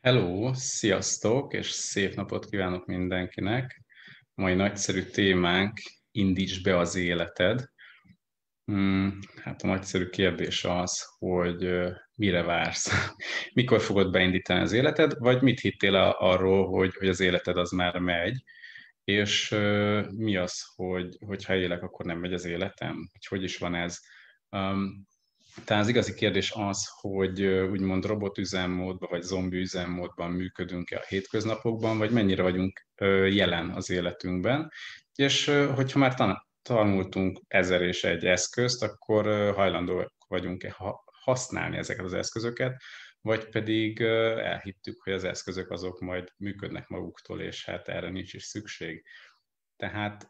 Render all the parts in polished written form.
Hello, sziasztok, és szép napot kívánok mindenkinek. Mai nagyszerű témánk: indíts be az életed. Hát a nagyszerű kérdés az, hogy mire vársz? Mikor fogod beindítani az életed, vagy mit hittél arról, hogy az életed az már megy, és mi az, hogyha élek, akkor nem megy az életem? Hogy is van ez? Tehát az igazi kérdés az, hogy úgymond robotüzemmódban vagy zombi üzemmódban működünk-e a hétköznapokban, vagy mennyire vagyunk jelen az életünkben. És hogyha már tanultunk ezer és egy eszközt, akkor hajlandóak vagyunk-e használni ezeket az eszközöket, vagy pedig elhittük, hogy az eszközök azok majd működnek maguktól, és hát erre nincs is szükség. Tehát,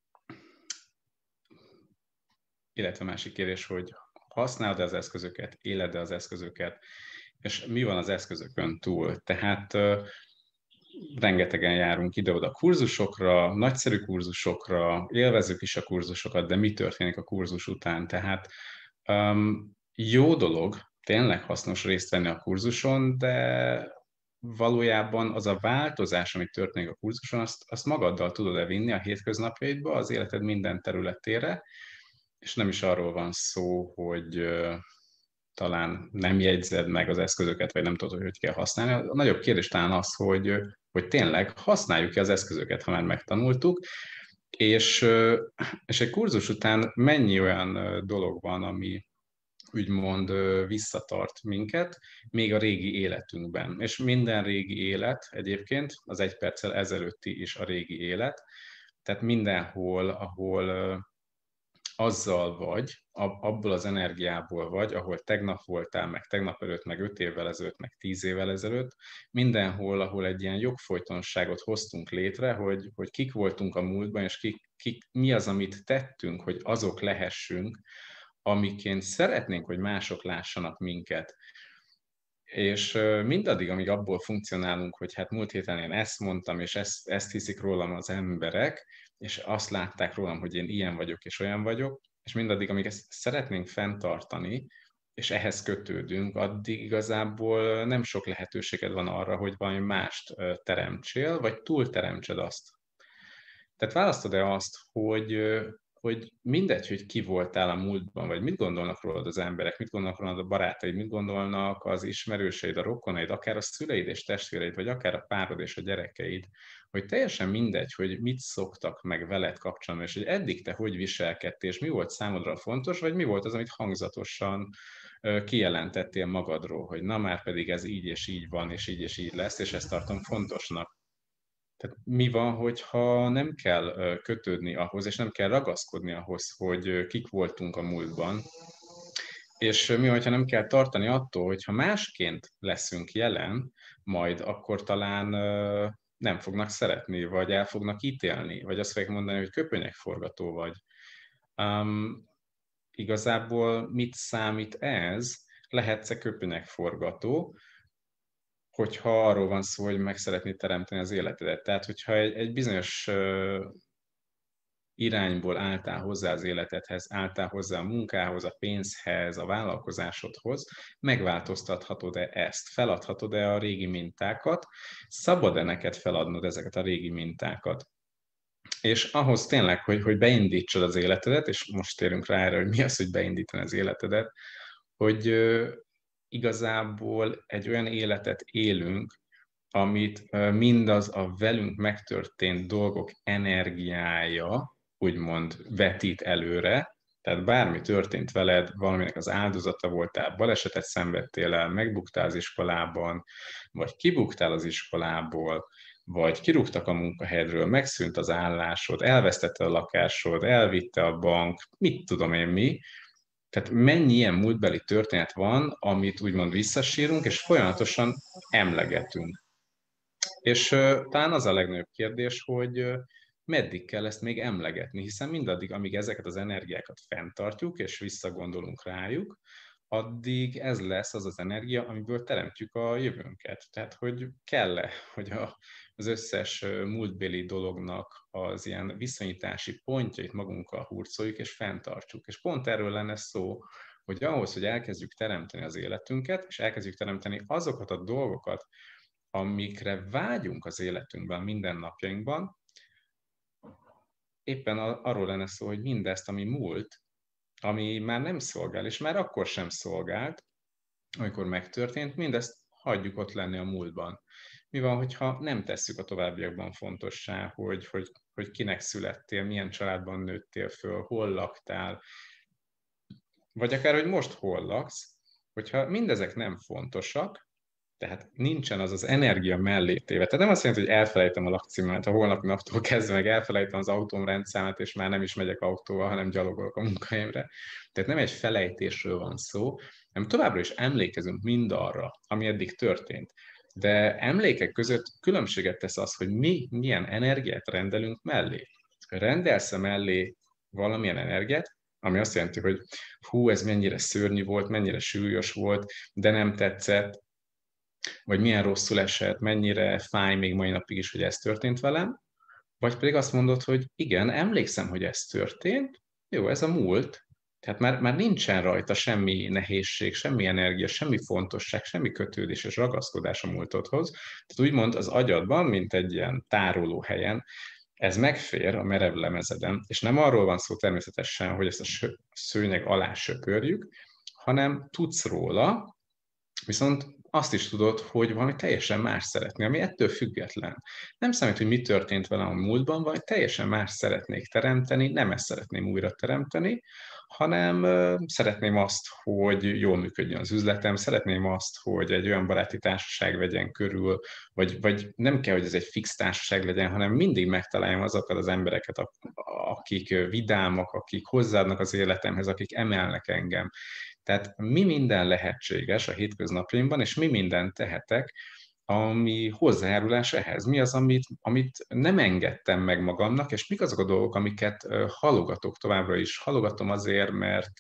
illetve másik kérdés, hogy használod-e az eszközöket, éled-e az eszközöket, és mi van az eszközökön túl. Tehát rengetegen járunk ide-oda kurzusokra, nagyszerű kurzusokra, élvezzük is a kurzusokat, de mi történik a kurzus után? Tehát jó dolog, tényleg hasznos részt venni a kurzuson, de valójában az a változás, ami történik a kurzuson, azt magaddal tudod-e vinni a hétköznapjaidba, az életed minden területére, és nem is arról van szó, hogy talán nem jegyzed meg az eszközöket, vagy nem tudod, hogy kell használni. A nagyobb kérdés talán az, hogy tényleg használjuk-e az eszközöket, ha már megtanultuk, és, és egy kurzus után mennyi olyan dolog van, ami úgymond visszatart minket, még a régi életünkben. És minden régi élet egyébként, az egy perccel ezelőtti is a régi élet, tehát mindenhol, ahol azzal vagy, abból az energiából vagy, ahol tegnap voltál, meg tegnap előtt, meg 5 évvel ezelőtt, meg 10 évvel ezelőtt, mindenhol, ahol egy ilyen jogfolytonságot hoztunk létre, hogy kik voltunk a múltban, és mi az, amit tettünk, hogy azok lehessünk, amiként szeretnénk, hogy mások lássanak minket. És mindaddig, amíg abból funkcionálunk, hogy hát múlt héten én ezt mondtam, és ezt hiszik rólam az emberek, és azt látták rólam, hogy én ilyen vagyok és olyan vagyok, és mindaddig, amíg ezt szeretnénk fenntartani, és ehhez kötődünk, addig igazából nem sok lehetőséged van arra, hogy valami mást teremtsél, vagy túlteremtsed azt. Tehát választod-e azt, hogy mindegy, hogy ki voltál a múltban, vagy mit gondolnak rólad az emberek, mit gondolnak rólad a barátaid, mit gondolnak az ismerőseid, a rokonaid, akár a szüleid és testvéreid, vagy akár a párod és a gyerekeid, hogy teljesen mindegy, hogy mit szoktak meg veled kapcsolatban, és hogy eddig te hogy viselkedtél, és mi volt számodra fontos, vagy mi volt az, amit hangzatosan kijelentettél magadról, hogy na már pedig ez így van, és így lesz, és ezt tartom fontosnak. Tehát mi van, hogyha nem kell kötődni ahhoz, és nem kell ragaszkodni ahhoz, hogy kik voltunk a múltban, és mi van, hogyha nem kell tartani attól, hogyha másként leszünk jelen, majd akkor talán nem fognak szeretni, vagy el fognak ítélni, vagy azt fogják mondani, hogy köpönyegforgató vagy. Igazából mit számít ez? Lehetsz-e köpönyegforgató, hogyha arról van szó, hogy meg szeretnéd teremteni az életedet. Tehát, hogyha egy bizonyos irányból álltál hozzá az életedhez, álltál hozzá a munkához, a pénzhez, a vállalkozásodhoz, megváltoztathatod-e ezt? Feladhatod-e a régi mintákat? Szabad-e neked feladnod ezeket a régi mintákat? És ahhoz tényleg, hogy beindítsad az életedet, és most térünk rá erre, hogy mi az, hogy beindítani az életedet, hogy igazából egy olyan életet élünk, amit mindaz a velünk megtörtént dolgok energiája, úgymond vetít előre, tehát bármi történt veled, valaminek az áldozata voltál, balesetet szenvedtél el, megbuktál az iskolában, vagy kibuktál az iskolából, vagy kirúgtak a munkahelyedről, megszűnt az állásod, elvesztette a lakásod, elvitte a bank, mit tudom én mi, tehát mennyi ilyen múltbeli történet van, amit úgymond visszasírunk, és folyamatosan emlegetünk. És talán az a legnagyobb kérdés, hogy meddig kell ezt még emlegetni, hiszen mindaddig, amíg ezeket az energiákat fenntartjuk, és visszagondolunk rájuk, addig ez lesz az az energia, amiből teremtjük a jövőnket. Tehát, hogy kell-e, hogy az összes múltbéli dolognak az ilyen viszonyítási pontjait magunkkal hurcoljuk és fenntartsuk. És pont erről lenne szó, hogy ahhoz, hogy elkezdjük teremteni az életünket, és elkezdjük teremteni azokat a dolgokat, amikre vágyunk az életünkben, mindennapjainkban, éppen arról lenne szó, hogy mindezt, ami múlt, ami már nem szolgál, és már akkor sem szolgált, amikor megtörtént, mindezt hagyjuk ott lenni a múltban. Mi van, hogyha nem tesszük a továbbiakban fontossá, hogy kinek születtél, milyen családban nőttél föl, hol laktál, vagy akár, hogy most hol laksz, hogyha mindezek nem fontosak, tehát nincsen az az energia mellé téve. Tehát nem azt jelenti, hogy elfelejtem a lakcímet, a holnapi naptól kezdve meg elfelejtem az autóm rendszámát, és már nem is megyek autóval, hanem gyalogolok a munkahelyemre. Tehát nem egy felejtésről van szó, hanem továbbra is emlékezünk mindarra, ami eddig történt. De emlékek között különbséget tesz az, hogy mi milyen energiát rendelünk mellé. Rendelsz mellé valamilyen energiát, ami azt jelenti, hogy hú, ez mennyire szörnyű volt, mennyire súlyos volt, de nem tetszett, vagy milyen rosszul esett, mennyire fáj még mai napig is, hogy ez történt velem, vagy pedig azt mondod, hogy igen, emlékszem, hogy ez történt, jó, ez a múlt, tehát már nincsen rajta semmi nehézség, semmi energia, semmi fontosság, semmi kötődés és ragaszkodás a múltodhoz. Tehát úgymond az agyadban, mint egy ilyen tárolóhelyen, ez megfér a merev lemezeden, és nem arról van szó természetesen, hogy ezt a szőnyeg alá söpörjük, hanem tudsz róla, viszont azt is tudod, hogy valami teljesen más szeretné, ami ettől független. Nem számít, hogy mi történt velem a múltban, vagy teljesen más szeretnék teremteni, nem ezt szeretném újra teremteni, hanem szeretném azt, hogy jól működjön az üzletem, szeretném azt, hogy egy olyan baráti társaság vegyen körül, vagy nem kell, hogy ez egy fix társaság legyen, hanem mindig megtaláljam azokat az embereket, akik vidámak, akik hozzáadnak az életemhez, akik emelnek engem. Tehát mi minden lehetséges a hétköznapjaimban, és mi mindent tehetek, ami hozzájárulás ehhez. Mi az, amit nem engedtem meg magamnak, és mik azok a dolgok, amiket halogatok továbbra is. Halogatom azért, mert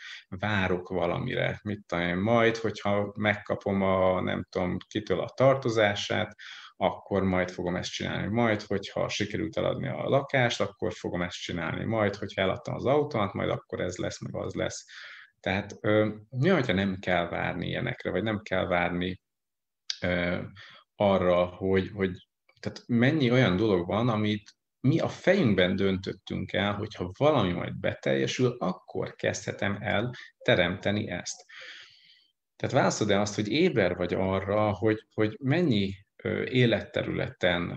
várok valamire. Mit tudom én, majd, hogyha megkapom nem tudom, kitől a tartozását, akkor majd fogom ezt csinálni. Majd, hogyha sikerült eladni a lakást, akkor fogom ezt csinálni. Majd, hogyha eladtam az autómat, majd akkor ez lesz, meg az lesz. Tehát mi, hogyha nem kell várni ilyenekre, vagy nem kell várni arra, hogy tehát mennyi olyan dolog van, amit mi a fejünkben döntöttünk el, hogyha valami majd beteljesül, akkor kezdhetem el teremteni ezt. Tehát válaszod el azt, hogy éber vagy arra, hogy mennyi életterületen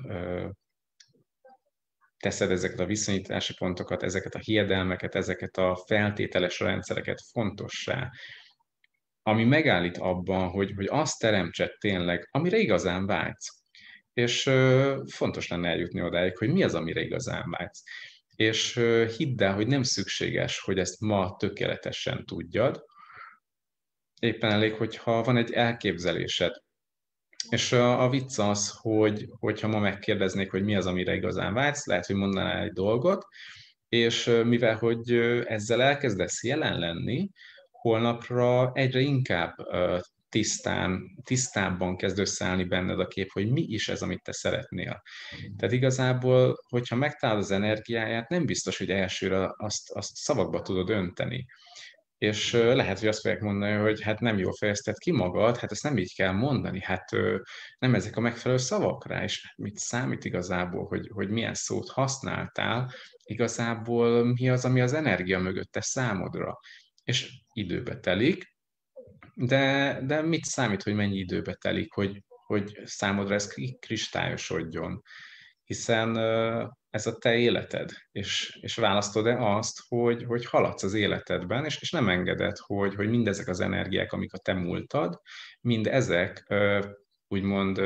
teszed ezeket a viszonyítási pontokat, ezeket a hiedelmeket, ezeket a feltételes rendszereket fontossá, ami megállít abban, hogy azt teremtsed tényleg, amire igazán vágysz. És fontos lenne eljutni odáig, hogy mi az, amire igazán vágysz. És hidd el, hogy nem szükséges, hogy ezt ma tökéletesen tudjad. Éppen elég, hogyha van egy elképzelésed. És a vicc az, hogyha ma megkérdeznék, hogy mi az, amire igazán vágysz, lehet, hogy mondanál egy dolgot, és mivel, hogy ezzel elkezdesz jelen lenni, holnapra egyre inkább tisztábban kezd összeállni benned a kép, hogy mi is ez, amit te szeretnél. Tehát igazából, hogyha megtalálod az energiáját, nem biztos, hogy elsőre azt szavakba tudod önteni. És lehet, hogy azt fogják mondani, hogy hát nem jól fejezted ki magad, hát ezt nem így kell mondani, hát nem ezek a megfelelő szavak rá, és mit számít igazából, hogy milyen szót használtál, igazából mi az, ami az energia mögötte számodra. És időbe telik, de mit számít, hogy mennyi időbe telik, hogy számodra ez kristályosodjon? Hiszen ez a te életed, és választod-e azt, hogy haladsz az életedben, és nem engeded, hogy mindezek az energiák, amik a te múltad, mind ezek úgymond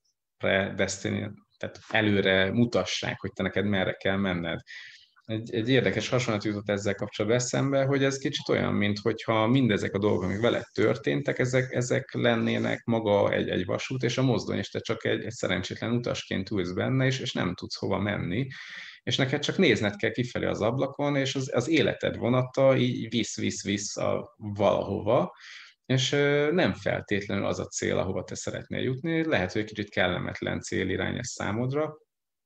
tehát előre mutassák, hogy te neked merre kell menned. Egy érdekes hasonlat jutott ezzel kapcsolatban eszembe, hogy ez kicsit olyan, mint hogyha mindezek a dolgok, amik veled történtek, ezek lennének maga egy vasút, és a mozdony, és te csak egy szerencsétlen utasként ülsz benne, és nem tudsz hova menni, és neked csak nézned kell kifelé az ablakon, és az életed vonata így visz valahova, és nem feltétlenül az a cél, ahova te szeretnél jutni, lehet, hogy egy kicsit kellemetlen célirány ez számodra,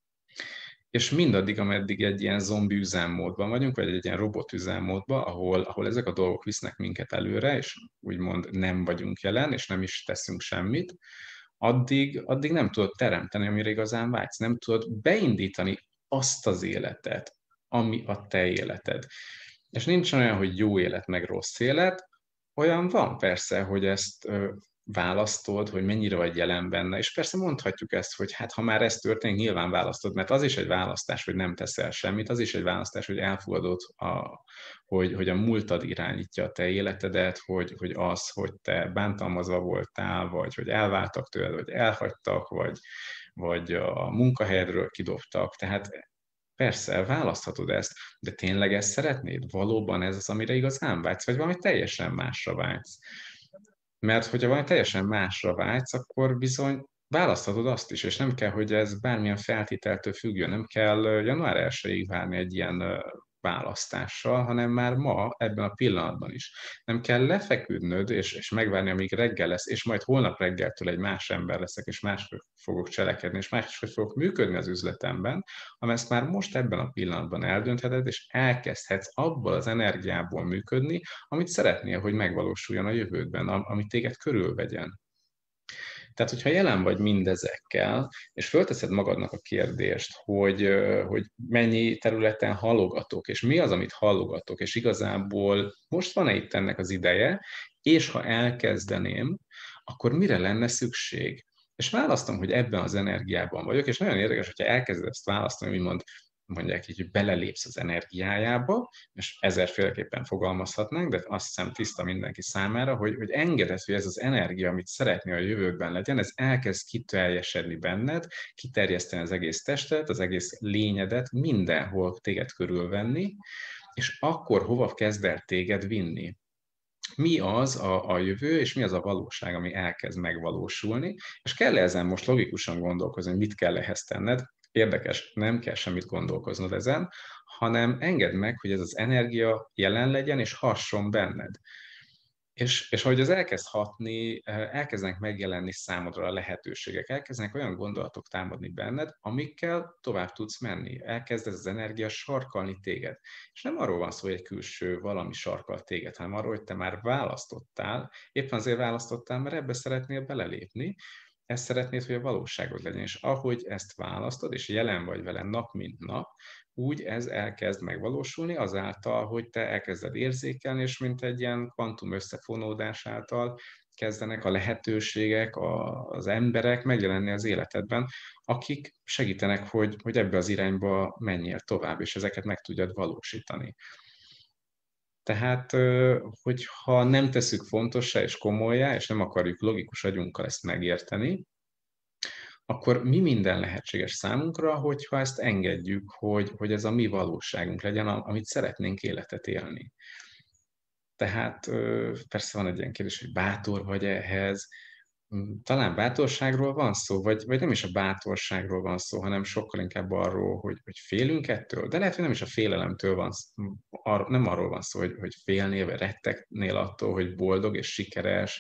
és mindaddig, ameddig egy ilyen zombi üzemmódban vagyunk, vagy egy ilyen robot üzemmódban, ahol ezek a dolgok visznek minket előre, és úgymond nem vagyunk jelen, és nem is teszünk semmit, addig nem tudod teremteni, amire igazán vágysz. Nem tudod beindítani azt az életet, ami a te életed. És nincs olyan, hogy jó élet meg rossz élet, olyan van persze, hogy ezt választod, hogy mennyire vagy jelen benne, és persze mondhatjuk ezt, hogy hát ha már ez történik, nyilván választod, mert az is egy választás, hogy nem teszel semmit, az is egy választás, hogy elfogadod, hogy a múltad irányítja a te életedet, hogy az, hogy te bántalmazva voltál, vagy hogy elváltak tőled, vagy elhagytak, vagy a munkahelyedről kidobtak, tehát persze, választhatod ezt, de tényleg ezt szeretnéd? Valóban ez az, amire igazán vágysz, vagy valami teljesen másra vágysz? Mert hogyha valami teljesen másra vágysz, akkor bizony választhatod azt is, és nem kell, hogy ez bármilyen feltételtől függjön, nem kell január 1-ig várni egy ilyen választással, hanem már ma, ebben a pillanatban is. Nem kell lefeküdnöd, és megvárni, amíg reggel lesz, és majd holnap reggeltől egy más ember leszek, és máshogy fogok cselekedni, és máshogy fogok működni az üzletemben, hanem ezt már most ebben a pillanatban eldöntheted, és elkezdhetsz abból az energiából működni, amit szeretnél, hogy megvalósuljon a jövődben, amit téged körülvegyen. Tehát, hogyha jelen vagy mindezekkel, és fölteszed magadnak a kérdést, hogy mennyi területen hallogatok, és mi az, amit hallogatok, és igazából most van-e itt ennek az ideje, és ha elkezdeném, akkor mire lenne szükség? És választom, hogy ebben az energiában vagyok, és nagyon érdekes, hogyha elkezded ezt választani, úgymond mondják így, hogy belelépsz az energiájába, és ezerféleképpen fogalmazhatnánk, de azt hiszem tiszta mindenki számára, hogy engeded, hogy ez az energia, amit szeretnél a jövőben legyen, ez elkezd kiteljesedni benned, kiterjeszteni az egész testet, az egész lényedet, mindenhol téged körülvenni, és akkor hova kezd el téged vinni? Mi az a jövő, és mi az a valóság, ami elkezd megvalósulni, és kell ezen most logikusan gondolkozni, hogy mit kell ehhez tenned. Érdekes, nem kell semmit gondolkoznod ezen, hanem engedd meg, hogy ez az energia jelen legyen, és hasson benned. És ahogy az elkezd hatni, elkezdenek megjelenni számodra a lehetőségek, elkezdenek olyan gondolatok támadni benned, amikkel tovább tudsz menni. Elkezd ez az energia sarkalni téged. És nem arról van szó, hogy egy külső valami sarkal téged, hanem arról, hogy te már választottál, éppen azért választottál, mert ebbe szeretnél belelépni, ezt szeretnéd, hogy a valóságod legyen, és ahogy ezt választod, és jelen vagy vele nap mint nap, úgy ez elkezd megvalósulni azáltal, hogy te elkezded érzékelni, és mint egy ilyen kvantum összefonódás által kezdenek a lehetőségek, az emberek megjelenni az életedben, akik segítenek, hogy ebbe az irányba menjél tovább, és ezeket meg tudjad valósítani. Tehát, hogyha nem tesszük fontossá és komolyá, és nem akarjuk logikus agyunkkal ezt megérteni, akkor mi minden lehetséges számunkra, hogyha ezt engedjük, hogy ez a mi valóságunk legyen, amit szeretnénk életet élni. Tehát persze van egy ilyen kérdés, hogy bátor vagy ehhez. Talán bátorságról van szó, vagy nem is a bátorságról van szó, hanem sokkal inkább arról, hogy félünk ettől. De lehet, hogy nem is a félelemtől van szó, nem arról van szó, hogy félnél, vagy rettegnél attól, hogy boldog és sikeres,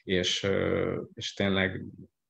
és tényleg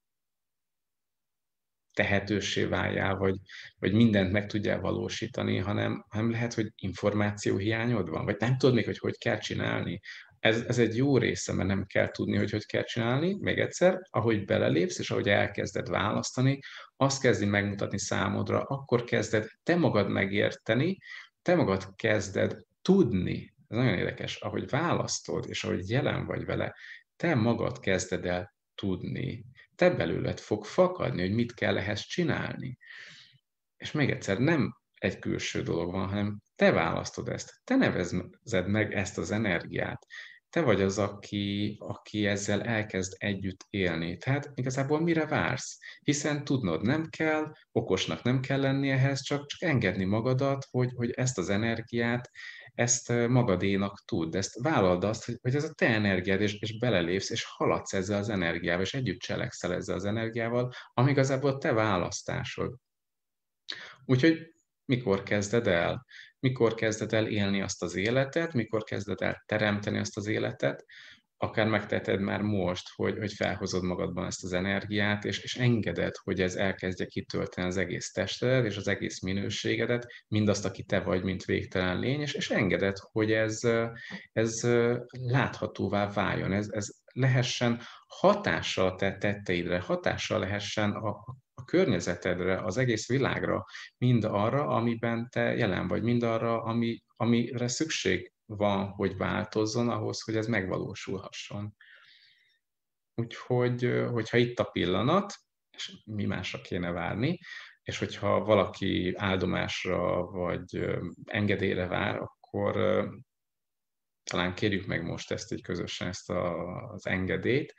tehetőssé váljál, vagy mindent meg tudjál valósítani, hanem lehet, hogy információ hiányod van, vagy nem tudod még, hogy kell csinálni. Ez egy jó része, mert nem kell tudni, hogy kell csinálni. Még egyszer, ahogy belelépsz, és ahogy elkezded választani, azt kezdi megmutatni számodra, akkor kezded te magad megérteni, te magad kezded tudni. Ez nagyon érdekes, ahogy választod, és ahogy jelen vagy vele, te magad kezded el tudni. Te belőled fog fakadni, hogy mit kell ehhez csinálni. És még egyszer, nem egy külső dolog van, hanem te választod ezt, te nevezed meg ezt az energiát, te vagy az, aki ezzel elkezd együtt élni. Tehát igazából mire vársz? Hiszen tudnod nem kell, okosnak nem kell lenni ehhez, csak engedni magadat, hogy ezt az energiát, ezt magadénak tudd, ezt vállald azt, hogy ez a te energiád, és belelépsz, és haladsz ezzel az energiával, és együtt cselekszel ezzel az energiával, ami igazából te választásod. Úgyhogy mikor kezded el? Mikor kezded el élni azt az életet, mikor kezded el teremteni azt az életet, akár megteheted már most, hogy felhozod magadban ezt az energiát, és engeded, hogy ez elkezdje kitölteni az egész testedet, és az egész minőségedet, mindazt, aki te vagy, mint végtelen lény, és engeded, hogy ez láthatóvá váljon, ez lehessen hatással a te tetteidre, hatással lehessen a környezetedre, az egész világra, mind arra, amiben te jelen vagy, mind arra, amire szükség van, hogy változzon ahhoz, hogy ez megvalósulhasson. Úgyhogy, hogyha itt a pillanat, és mi másra kéne várni, és hogyha valaki áldomásra vagy engedélyre vár, akkor talán kérjük meg most ezt így közösen, ezt az engedélyt,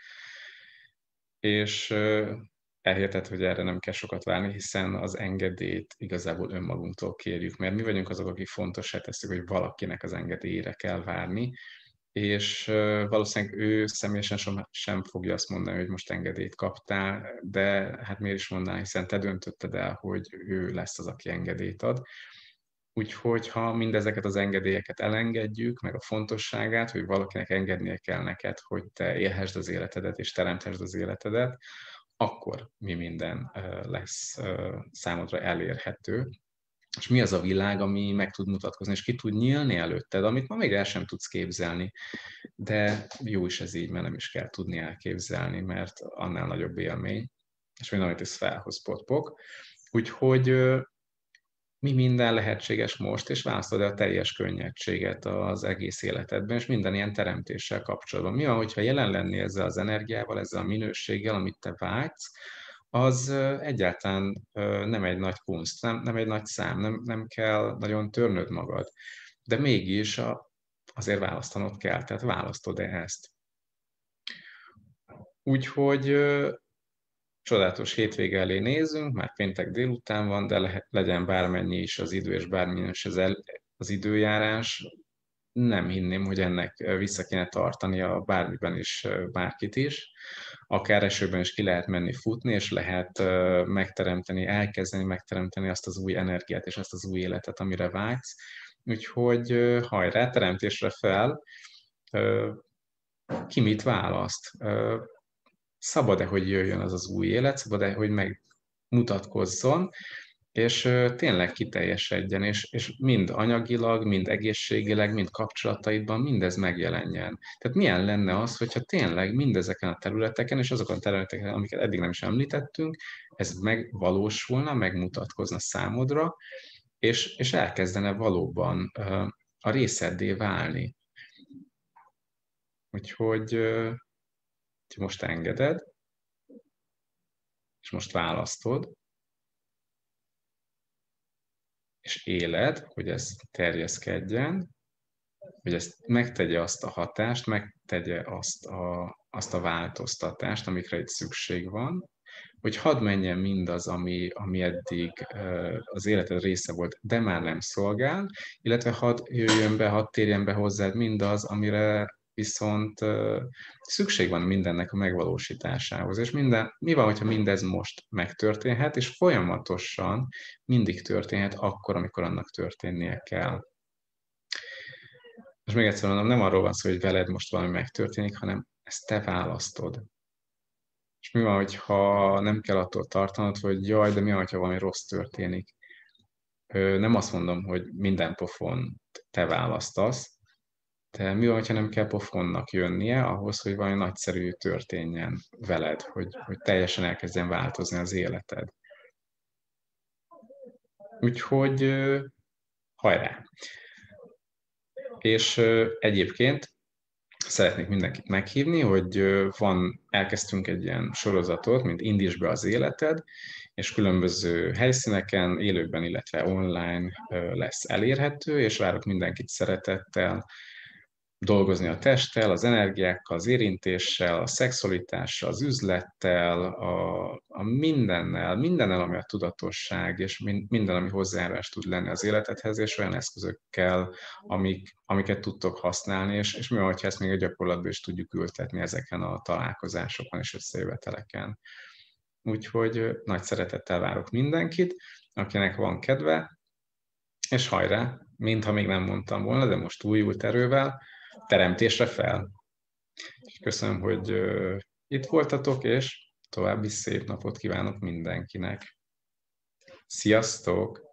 és elhiheted, hogy erre nem kell sokat várni, hiszen az engedélyt igazából önmagunktól kérjük, mert mi vagyunk azok, akik fontossá tesszük, hogy valakinek az engedélyére kell várni, és valószínűleg ő személyesen sem fogja azt mondani, hogy most engedélyt kaptál, de hát miért is mondaná, hiszen te döntötted el, hogy ő lesz az, aki engedélyt ad. Úgyhogy ha mindezeket az engedélyeket elengedjük, meg a fontosságát, hogy valakinek engednie kell neked, hogy te élhessd az életedet és teremthessd az életedet, akkor mi minden lesz számodra elérhető. És mi az a világ, ami meg tud mutatkozni, és ki tud nyílni előtted, amit ma még el sem tudsz képzelni. De jó is ez így, mert nem is kell tudni elképzelni, mert annál nagyobb élmény, és minden, amit ez felhoz potpok. Úgyhogy mi minden lehetséges most, és választod a teljes könnyedséget az egész életedben, és minden ilyen teremtéssel kapcsolatban. Mi van, hogyha jelen lennél ezzel az energiával, ezzel a minőséggel, amit te vágysz, az egyáltalán nem egy nagy kunst, nem egy nagy szám, nem kell nagyon törnöd magad. De mégis azért választanod kell, tehát választod-e ezt? Úgyhogy csodálatos hétvége elé nézünk, már péntek délután van, de legyen bármennyi is az idő, és bármilyen is az időjárás. Nem hinném, hogy ennek vissza kéne tartania bármiben is bárkit is. Akár esőben is ki lehet menni futni, és lehet elkezdeni megteremteni azt az új energiát és azt az új életet, amire vágysz. Úgyhogy hajrá, teremtésre fel! Ki mit választ? Szabad-e, hogy jöjjön az az új élet, szabad-e, hogy megmutatkozzon, és tényleg kiteljesedjen, és mind anyagilag, mind egészségileg, mind kapcsolataidban mindez megjelenjen. Tehát milyen lenne az, hogyha tényleg mindezeken a területeken, és azokon a területeken, amiket eddig nem is említettünk, ez megvalósulna, megmutatkozna számodra, és elkezdene valóban a részeddé válni. Úgyhogy most engeded, és most választod, és éled, hogy ez terjeszkedjen, hogy ez megtegye azt a hatást, megtegye azt a változtatást, amikre itt szükség van, hogy hadd menjen mindaz, ami eddig az életed része volt, de már nem szolgál, illetve hadd jöjjön be, hadd térjen be hozzád mindaz, amire viszont szükség van mindennek a megvalósításához. És mi van, hogyha mindez most megtörténhet, és folyamatosan mindig történhet akkor, amikor annak történnie kell. És még egyszer mondom, nem arról van szó, hogy veled most valami megtörténik, hanem ezt te választod. És mi van, hogyha nem kell attól tartanod, hogy jaj, de mi van, hogyha valami rossz történik. Nem azt mondom, hogy minden pofon te választasz, de mi van, hogyha nem kell pofonnak jönnie ahhoz, hogy valami nagyszerű történjen veled, hogy teljesen elkezdjen változni az életed. Úgyhogy hajrá! És egyébként szeretnék mindenkit meghívni, hogy elkezdtünk egy ilyen sorozatot, mint Indítsd be az életed, és különböző helyszíneken, élőben, illetve online lesz elérhető, és várok mindenkit szeretettel dolgozni a testtel, az energiákkal, az érintéssel, a szexualitással, az üzlettel, a mindennel, ami a tudatosság, és minden, ami hozzájárulás tud lenni az életedhez, és olyan eszközökkel, amiket tudtok használni, és mi van, ha ezt még a gyakorlatban is tudjuk ültetni ezeken a találkozásokon és összejöveteleken. Úgyhogy nagy szeretettel várok mindenkit, akinek van kedve, és hajrá, mintha még nem mondtam volna, de most újult erővel, teremtésre fel. És köszönöm, hogy itt voltatok, és további szép napot kívánok mindenkinek. Sziasztok!